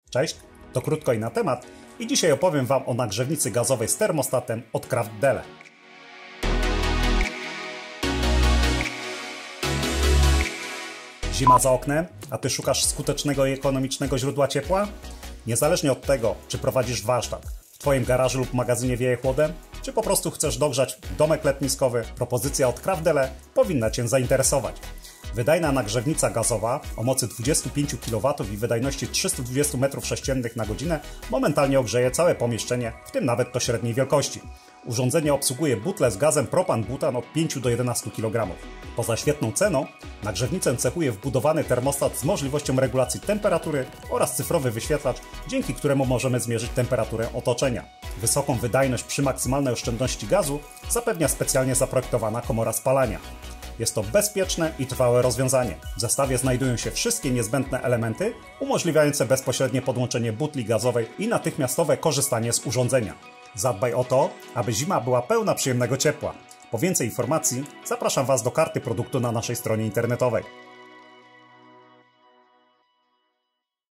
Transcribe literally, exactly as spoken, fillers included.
Cześć, to krótko i na temat i dzisiaj opowiem Wam o nagrzewnicy gazowej z termostatem od Craftdele. Zima za oknem, a Ty szukasz skutecznego i ekonomicznego źródła ciepła? Niezależnie od tego, czy prowadzisz warsztat, w Twoim garażu lub magazynie wieje chłodem, czy po prostu chcesz dogrzać domek letniskowy, propozycja od Craftdele powinna Cię zainteresować. Wydajna nagrzewnica gazowa o mocy dwadzieścia pięć kilowatów i wydajności trzysta dwadzieścia metrów sześciennych na godzinę momentalnie ogrzeje całe pomieszczenie, w tym nawet to średniej wielkości. Urządzenie obsługuje butle z gazem propan-butan od pięciu do jedenastu kilogramów. Poza świetną ceną, nagrzewnicę cechuje wbudowany termostat z możliwością regulacji temperatury oraz cyfrowy wyświetlacz, dzięki któremu możemy zmierzyć temperaturę otoczenia. Wysoką wydajność przy maksymalnej oszczędności gazu zapewnia specjalnie zaprojektowana komora spalania. Jest to bezpieczne i trwałe rozwiązanie. W zestawie znajdują się wszystkie niezbędne elementy umożliwiające bezpośrednie podłączenie butli gazowej i natychmiastowe korzystanie z urządzenia. Zadbaj o to, aby zima była pełna przyjemnego ciepła. Po więcej informacji zapraszam Was do karty produktu na naszej stronie internetowej.